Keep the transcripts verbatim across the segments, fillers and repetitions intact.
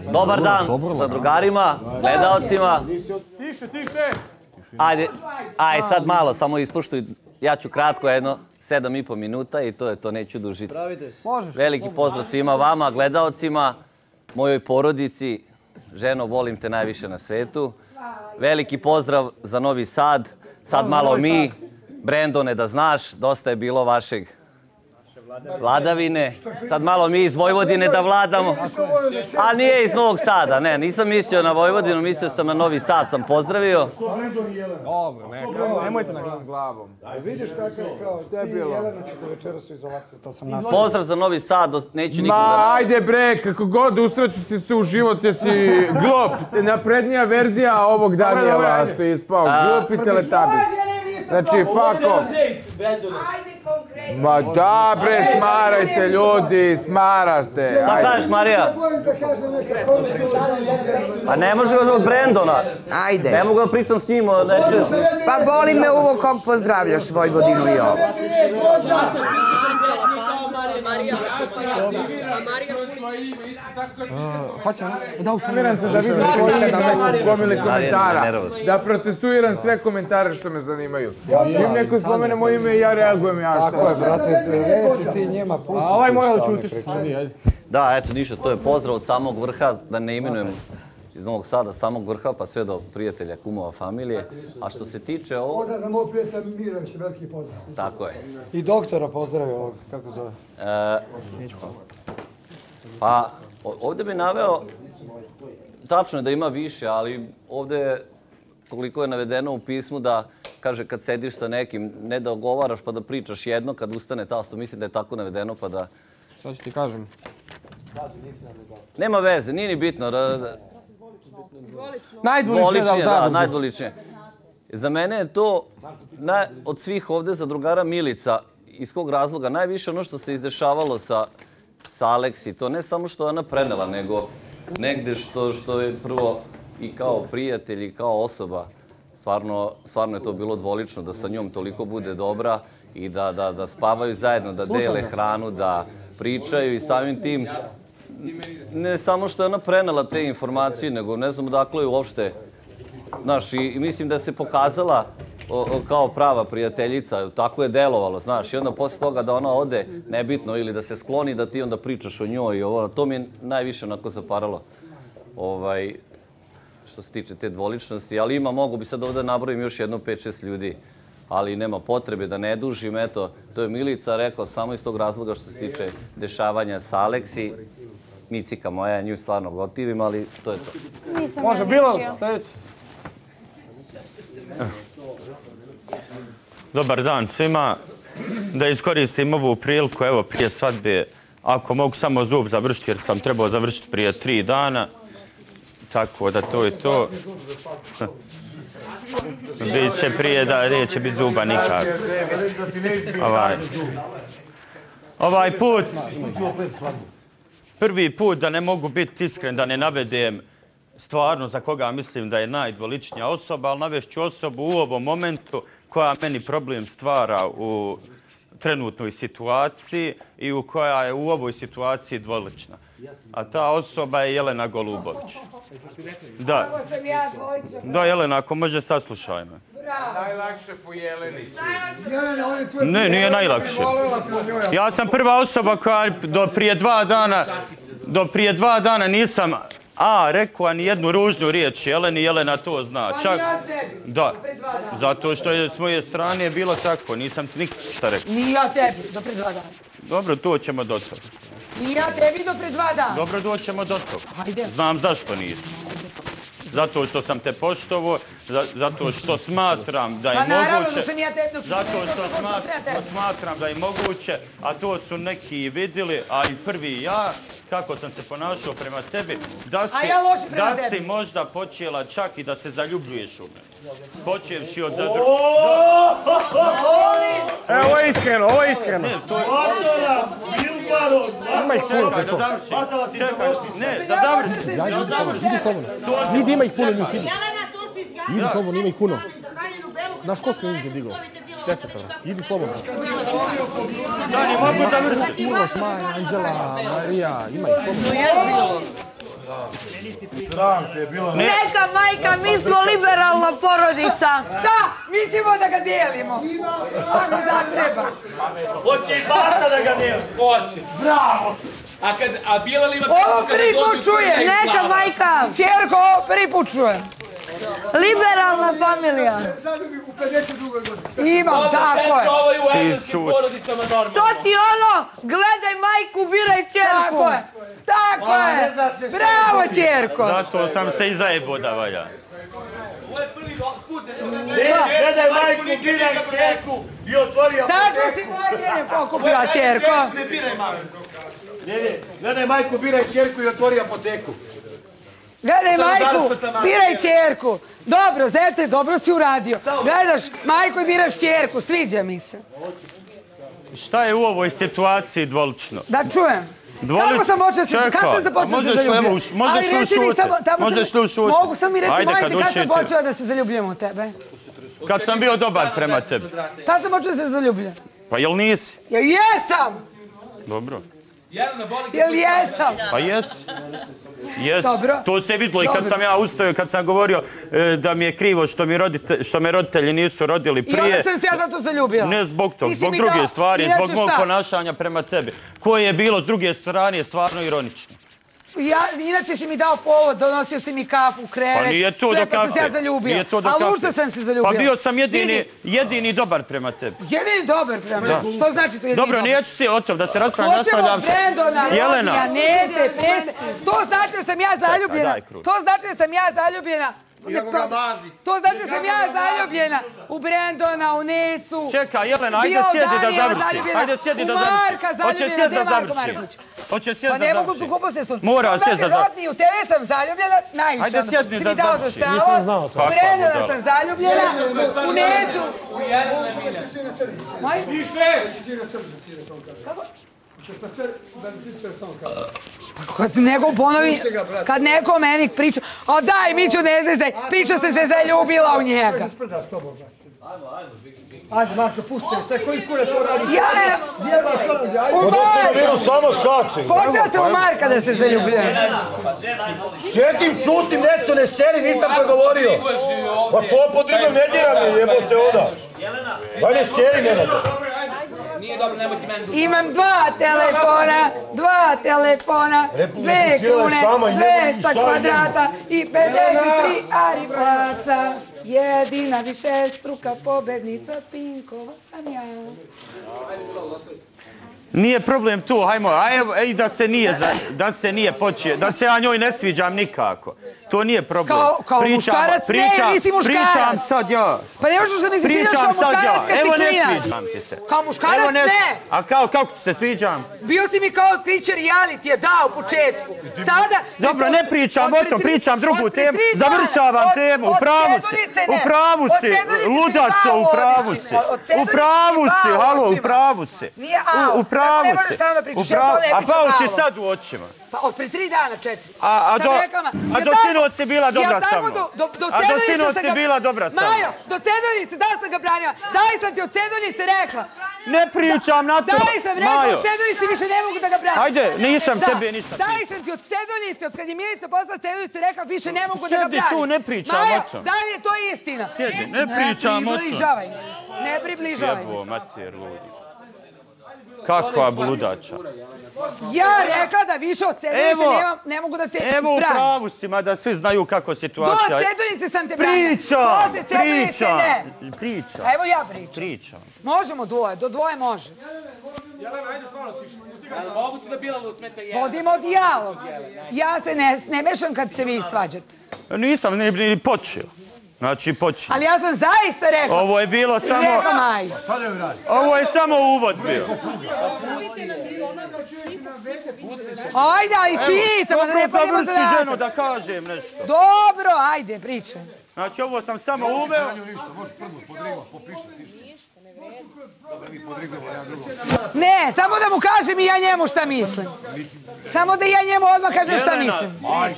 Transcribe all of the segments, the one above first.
Dobar dan sa drugarima, gledalcima. Tiše, tiše! Ajde, aj sad malo, samo ispoštuj. Ja ću kratko, jedno sedam i po minuta i to je to, neću dužiti. Veliki pozdrav svima vama, gledalcima, mojoj porodici. Ženo, volim te najviše na svetu. Veliki pozdrav za Novi Sad. Sad malo mi. Brendone, da znaš, dosta je bilo vašeg vladavine. Sad malo mi iz Vojvodine da vladamo. A nije iz Novog Sada, ne, nisam mislio na Vojvodinu, mislio sam na Novi Sad, sam pozdravio. Dobro, nemojte na glavom. Vidiš kako je kao, gdje je bilo? Jelena ćete večeras u izolaciju, to sam napravio. Pozdrav za Novi Sad, neću nikom da... Ma, ajde bre, kako god usrećite se u život, jesi glup. Naprednija verzija ovog Danijela što je ispao. Glup i teletabis. Znači, fako. Ma da bre, smarajte ljudi, smarate. Šta kažeš, Marija? Pa ne može od Brendona. Ajde. Ne mogu da pričam s njim, neće se... Pa boli me uvo kog pozdravljaš Vojvodinu i ovo. Hoće, da Smiram se da vidim svoji sedamnaest gomili komentara. Da protestuiram sve komentare što me zanimaju. Im neko spomene moje ime i ja reagujem ja što. Tako je, brate, reci ti njema pusti. A ovaj mora da čuti što smo mi, ajde. Da, eto, ništa, to je pozdrav od samog vrha, da ne imenujem iz Novog Sada, samog vrha, pa sve do prijatelja, kumova, familije. A što se tiče ovo... Pozdrav za moj prijatelj Mirović, veliki pozdrav. Tako je. I doktora pozdravio ovog, kako zove? Pa, ovdje bi naveo, tačno je da ima više, ali ovdje koliko je navedeno u pismu da, kaže, kad sediš sa nekim, ne da ogovaraš pa da pričaš jedno, kad ustane tasto, mislim da je tako navedeno pa da... Šta ću ti kažem? Nema veze, nije ni bitno. Najdvoličnije da u zadozu. Da, najdvoličnije. Za mene je to, od svih ovdje za drugara Milica, iz kog razloga, najviše ono što se izdešavalo sa sa Aleksi, to ne samo što je ona prenela, nego negde što je prvo i kao prijatelj i kao osoba, stvarno je to bilo dvolično da sa njom toliko bude dobra i da spavaju zajedno, da dele hranu, da pričaju i samim tim, ne samo što je ona prenela te informacije, nego ne znam odakle je uopšte, znaš, i mislim da se pokazala kao prava prijateljica, tako je delovalo, znaš, i onda posle toga da ona ode, nebitno, ili da se skloni, da ti onda pričaš o njoj i ovo, to mi je najviše onako zaparalo, što se tiče te dvoličnosti, ali ima, mogu bi sad ovdje nabrojim još jedno pet šest ljudi, ali nema potrebe da ne dužim, eto, to je Milica rekla samo iz tog razloga što se tiče dešavanja sa Aleksi, Micika moja, nju stvarno gotivim, ali to je to. Može, bilo, sljedeći. Dobar dan svima. Da iskoristim ovu priliku, evo, prije svadbe, ako mogu samo zub završiti, jer sam trebao završiti prije tri dana. Tako da to je to. Biće prije da neće biti zuba nikako. Ovaj put, prvi put da ne mogu biti iskren, da ne navedem stvarno za koga mislim da je najdvoličnija osoba, ali navešću osobu u ovom momentu koja meni problem stvara u trenutnoj situaciji i u koja je u ovoj situaciji dvolična. A ta osoba je Jelena Golubović. Da. Da, Jelena, ako može, saslušaj me. Najlakše po Jeleni. Ne, nije najlakše. Ja sam prva osoba koja do prije dva dana, do prije dva dana nisam A, rekao ni jednu ružnu riječ Jeleni, Jelena to zna. Pa ja tebi, da. Zato što je s moje strane bilo tako, nisam ti ništa rekao. Ni ja tebi, do pre dva dana. Dobro, doćemo do toga. Ni ja tebi do pre dva dana. Dobro, doćemo do toga. Znam zašto nisam. Zato što sam te poštovao, zato što smatram da je moguće... Pa naravno da sam ja te... Zato što smatram da je moguće, a to su neki vidjeli, a i prvi ja, kako sam se ponašao prema tebi, da si možda počela čak i da se zaljubljuješ u mene. Počevši od zadru... E, ovo je iskreno, ovo je iskreno. Ima ih puno, Peco. Čekaj, ne, da završim. Idi slobodno. Idi, ima ih puno njih, idi. Idi slobodno, ima ih puno. Znaš ko smo njih digao? Desetara. Idi slobodno. Sani, mogu završiti. Miloš, Maja, Anđela, Marija, ima ih slobodno. Neka majka, mi smo liberalna porodica. Da, mi ćemo da ga dijelimo. Ako da treba. Hoće i bata da ga dijeli. Hoće. Bravo. A kad, a bila li ima ovo prvi put čuje. Neka majka. Čerko, ovo prvi put čuje. Liberalna familija. Zaljubim u pedeset drugoj godini. Imam, tako je. Ovo je u engleskim porodicama normalno. To ti ono, gledaj majku, biraj čerku. Tako je, tako je. Bravo, čerko. Zato sam se i zajebo da valja. Ovo je prvi put da sam gledaj majku, biraj čerku i otvorio apoteku. Tako si moj pokupila čerko. Ne biraj majku. Ne, ne, gledaj majku, biraj čerku i otvori apoteku. Gledaj majku, biraj čerku. Dobro, zete, dobro si uradio. Gledaš majku i biraš čerku, sviđa mi se. Šta je u ovoj situaciji dvolično? Da čujem. Kako sam počela se, kad sam se počela se zaljubljati? Možeš li ušuti? Možeš li ušuti? Mogu sam mi reći, mojte, kad sam počela da se zaljubljujem u tebe? Kad sam bio dobar prema tebi. Kad sam počela da se zaljubljam? Pa jel nisi? Ja jesam! Dobro. Jel jesam? Pa jes. Jes. To se vidjelo i kad sam ja ustavio, kad sam govorio da mi je krivo što me roditelji nisu rodili prije. I onda sam se ja zato zaljubila. Ne zbog tog, zbog druge stvari, zbog mog ponašanja prema tebi. Koje je bilo s druge strane stvarno ironično. Inače si mi dao povod, donosio si mi kafu u krevet. Pa nije to do kafe. Sve pa sam se ja zaljubila. Ali ušto sam se zaljubila. Pa bio sam jedini dobar prema tebi. Jedini dobar prema tebi? Što znači to jedini dobar? Dobro, neću ti o tom da se raspravljam. Hoćemo Brendona, Rodnija, Nece, Pece. To znači da sam ja zaljubljena. To znači da sam ja zaljubljena. To znači da sam ja zaljubljena u Brendona, u Necu. Čekaj, Jelena, ajde sjedi da završi. Ajde sjedi da završi. U Marka zaljubljena, gdje je Marko Marković? Hoće sjedi da završi. Pa ne mogu glupo se sun. Mora sjedi da završi. Rodniji, u tebe sam zaljubljena, najviše. Ajde sjedi da završi. U Brendona sam zaljubljena, u Necu. Više! Kako? Kad neko ponovi, kad neko meni priča, a daj Miću ne zezaj, priča se se zaljubila u njega. Ajde, Marko, pušće, sve koji kure to radi? Ja ne, u Marka. Samo skači. Počela sam u Marka da se zaljubljujem. Sjedim, čutim, neco, ne seri, nisam pregovorio. Pa to pod drugom ne dira me, jebote onda. Daj ne seri, Nenada. Imam dva telefona, dva telefona, dve krune, dvesta kvadrata i pedeset tri ari placa. Jedina višestruka pobednica Pinkova sam ja. Nije problem tu, hajmo, ej da se nije, da se nije počeo, da se ja njoj ne sviđam nikako. To nije problem. Kao muškarac? Ne, nisi muškarac. Pričam sad ja. Pa ne možeš da mi se sviđaš kao muškarac kad si klinac. Evo ne sviđam ti se. Kao muškarac ne. A kao, kako ti se sviđam? Bio si mi kao otkriće realitije, da, u početku. Sada... Dobro, ne pričam o tom, pričam drugu temu. Završavam temu, u pravu si. U pravu si, ludačo, u pravu si. U pravu si, halo, u pravu si. Nije a, u pravu ne možeš samo da pričaš, ja to ne pričam malo. A pao si sad u očima. Pa od pre tri dana, četiri. A do sinoć si bila dobra sa mnom. A do sinoć si bila dobra sa mnom. Majo, do Cedoljice, da sam ga branila. Daj sam ti od Cedoljice rekla. Ne pričam na to. Daj sam rekla, od Cedoljice više ne mogu da ga branim. Ajde, nisam tebi ništa pričao. Daj sam ti od Cedoljice, od kad je Milica poslala Cedoljice, rekla više ne mogu da ga branim. Sjedi tu, ne pričam o tom. Majo, da li je to istina? Sjedi, ne pričam o tom. Ne približavaj mi se. Ne približavaj mi se. Jebo, mater, ludi. Kakva bludača. Ja rekla da više od Cedoljice ne mogu da te branim. Evo u pravu si, mada svi znaju kako situacija. Do Cedoljice sam te branila. Pričam, Posle Cedoljice ne. Pričam. Evo ja pričam. Pričam. Možemo dvoje, do dvoje može. Jelena, ajde stvarno tiši. Moguće da Bilanu smeta Jelena. Vodimo dijalog. Ja se ne mešam kad se vi svađate. Nisam ni počeo. Znači, počeo. Ali ja sam zaista rekla. Ovo je bilo samo... Rekla Maj. Ovo je samo uvod bio. Ajde, ali činjenicama da ne palimo zadatak. Kako završi ženo da kažem nešto? Dobro, ajde, pričaj. Znači, ovo sam samo uveo. Ne, samo da mu kažem i ja njemu šta mislim. Samo da ja njemu odmah kažem šta mislim.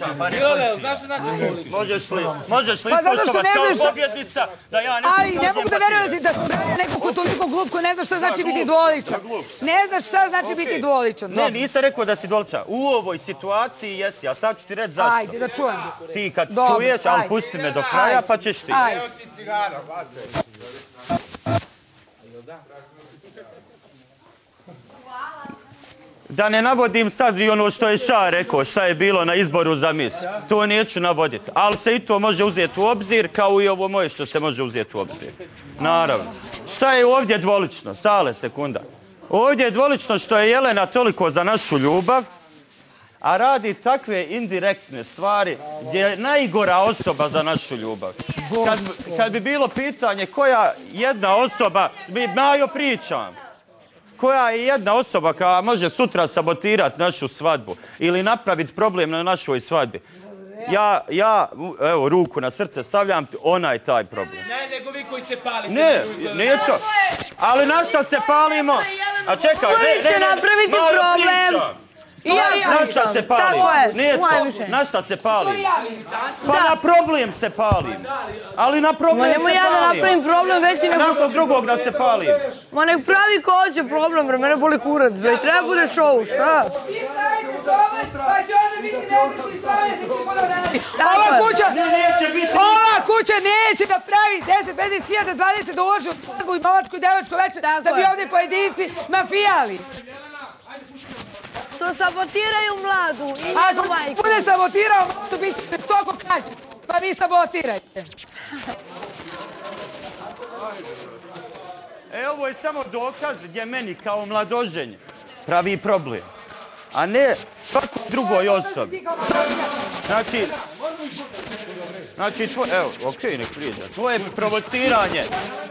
Možeš li, možeš li Pa zato što ne znaš kao šta... pobjednica da ja ne Ali ne mogu da verujem da si da neko ko toliko glup ko ne zna šta znači biti dvoličan. Ne znaš šta znači biti dvoličan. Ne, nisam rekao da si dvoličan. U ovoj situaciji jesi, a sad ću ti reći zašto. Ajde, da čujem. Ti kad čuješ, ali pusti me do kraja pa ćeš ti. Ajde. Da ne navodim sad i ono što je Ša rekao, šta je bilo na izboru za mis. To neću navoditi. Ali se i to može uzeti u obzir, kao i ovo moje što se može uzeti u obzir. Naravno. Šta je ovdje dvolično? Sale, sekunda. Ovdje je dvolično što je Jelena toliko za našu ljubav, a radi takve indirektne stvari gdje je najgora osoba za našu ljubav. Kad, kad bi bilo pitanje koja jedna osoba, bi Majo pričam, koja je jedna osoba koja može sutra sabotirati našu svadbu ili napraviti problem na našoj svadbi. Ja, ja, evo, ruku na srce stavljam, ona je taj problem. Ne, nego vi koji se palite. Ne, neću. Ali na šta se palimo? A čekaj, ne, ne, ne, malo pričam. Na šta se palim? Neco, na šta se palim? Pa na problem se palim. Ali na problem se palim. Ma nemo ja da napravim problem veći nego... Nakon drugog da se palim. Ma nek pravi ko hoće problem, bre, mene boli kurac. Bre, treba bude show, šta? Pa će onda biti nesrećni dvadeset Ova kuća, ova kuća neće da pravi deset do petnaest hiljada dvadeset da uloži u svadbu i maločku i devočku večer da bi ovdje pojedinci mafijali. To sabotiraju mladu i njenu Ako majku. bude sabotirao mladu, bit ćete stoko kažnjeni. Pa vi sabotirajte. E, ovo je samo dokaz gdje meni kao mladoženj pravi problem. A ne svakoj drugoj osobi. Znači, znači, tvoj, evo, okej, nek priđa. Tvoje provociranje.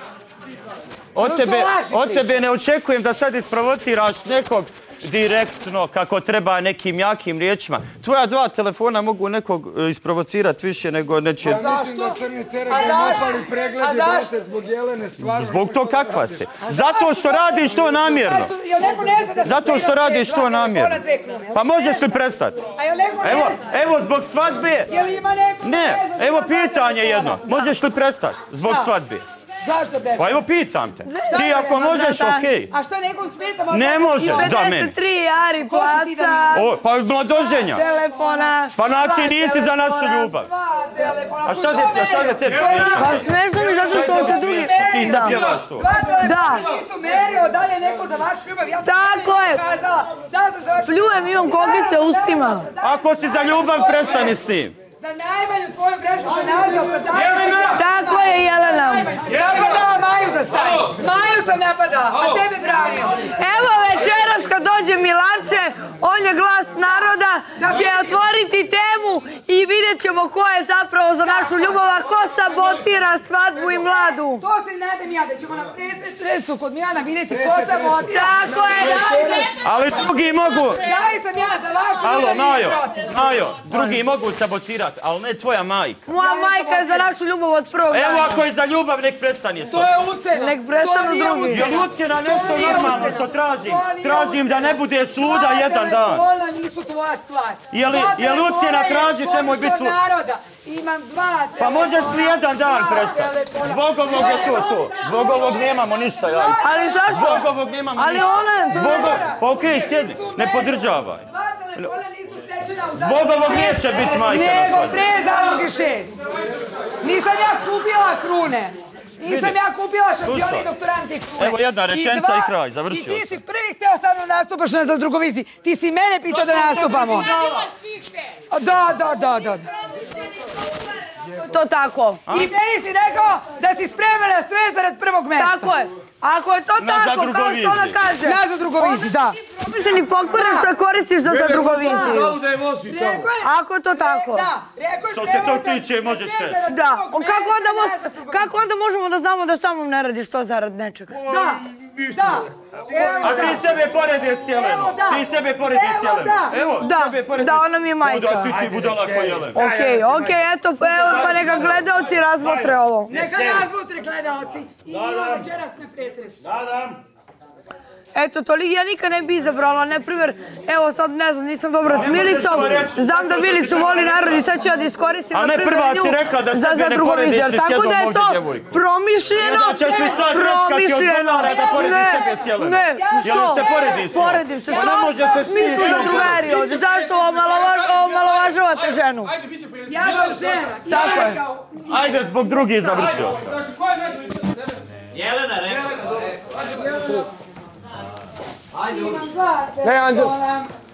Od tebe, od tebe ne očekujem da sad isprovociraš nekog direktno, kako treba, nekim jakim riječima. Tvoja dva telefona mogu nekog isprovocirati više nego neće... Ja mislim da Crni Cerek je napali pregled i brate zbog Jelene stvarno... Zbog to kakva si? Zato što radiš to namjerno. Zato što radiš to namjerno. Pa možeš li prestati? Evo, evo zbog svadbe... Ne, evo pitanje jedno. Možeš li prestati zbog svadbe? Zašto bez? Pa evo pitam te. Ti ako možeš, okej. A šta nekom smeta? Ne može, da meni. pedeset tri ari placa. O, pa mladoženja. Telefona. Pa znači nisi za našu ljubav. A šta je šta je tebi smiješno? Pa smiješno mi zato što ovdje drugi... Ti zapjevaš to. Da. Nisu merio da li je neko za vašu ljubav. Ja sam Tako je. kazala da sam za vašu ljubav. Pljujem, imam kokice u ustima. Ako si za ljubav, prestani s tim. Za najmanju tvoju grešku se nalazi opravdanje. Tako je, Jelena. Napadala Maju da staje. Maju sam napadala, a tebe branio. Evo večeras kad dođe Milanče, on je glas naroda, će otvoriti temu i vidjet ćemo ko je zapravo za našu ljubav, a ko sabotira svadbu i mladu. To se nadam ja, da ćemo na presu kod Milana vidjeti ko sabotira. Tako je. Ali drugi mogu... Da li sam ja za vašu ljubav? Alo, Majo, Majo, drugi mogu sabotirati, ali ne tvoja majka. Moja majka je za našu ljubav od prvog dana. Evo ako je za ljubav, nek prestane s To je ucena. Nek prestanu drugi. Je li ucjena nešto normalno što tražim? Tražim da ne budeš luda jedan dan. Ona nisu tvoja stvar. Je li, je li ucjena traži, temoj biti luda? Imam dva Pa možeš li jedan dan prestati? Zbog ovog je to to. Zbog ovog nemamo ništa, ja. Ali zašto? Zbog ovog nemamo Ali ništa. ona je... Zbog ovog... Pa okej, sjedi, ne podržavaj. Zbog ovog neće biti majka na Nego svadbi. pre zadruge šest. Nisam ja kupila krune. Nisam ja kupila šampioni doktorante i krune. Evo jedna rečenica i kraj, završio I ti si prvi hteo sa mnom nastupaš na zadrugovici. Ti si mene pitao da nastupamo. Da, da, da, da. To tako. I meni si rekao da si spremana sve zarad prvog mesta. Tako je. Ako je to tako, kao što ona kaže. Na zadrugovici, da. Promišljeni pokvaraš što koristiš za zadrugoviziju. Da je vozi tamo. Ako je to tako. Što se to tiče, možeš reći. Da. Kako onda možemo da znamo da samom ne radiš to zarad nečega? Da. Da. A ti sebe poredi s Jelenom. Ti sebe poredi s Jelenom. Evo, sebe poredi. Da, ona mi je majka. Da si ti budala ko Jelen. Okej, okej, eto, evo, pa neka gledalci razmotre ovo. Neka razmotre gledalci i Milo večeras ne pretresu. Nadam. Eto, toliko ja nikad ne bi izabrala, na primjer, evo sad ne znam, nisam dobra s Milicom, znam da Milicu voli narod i sad ću ja da iskoristim, na primjer, nju za, za drugu viziju. Tako da je to promišljeno, promišljeno, ne, ne, što? Poredim se, što? Mi smo za drugari ovdje, zašto omalovažavate ženu? Ja sam žena. Tako je. Ajde, zbog drugih završio sam. Jelena, rekao. Imam dva telefona.